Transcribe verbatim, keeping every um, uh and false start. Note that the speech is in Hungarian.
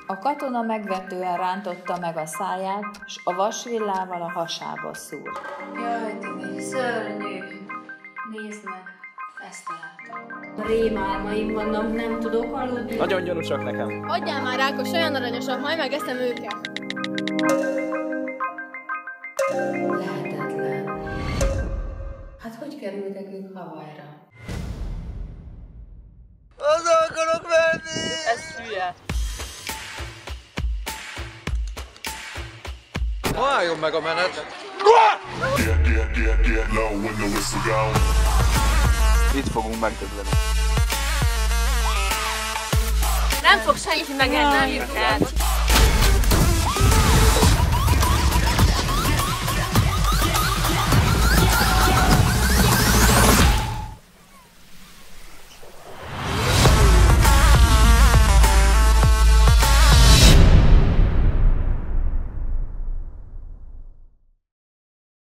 A katona megvetően rántotta meg a száját, s a vasvillával a hasába szúrt. Jaj, Timi, szörnyű! Nézd meg, ezt láttam. Rémálmaim vannak, nem tudok aludni. Nagyon gyanúsak nekem. Adjál már, Ákos, olyan aranyosak, majd megeszem őket. Lehetetlen. Hát hogy kerültek ők Havajra? Az akarok menni! Ez hülye. Álljon meg a menet! Itt fogunk megdögleni. Nem fog senki megenni őket.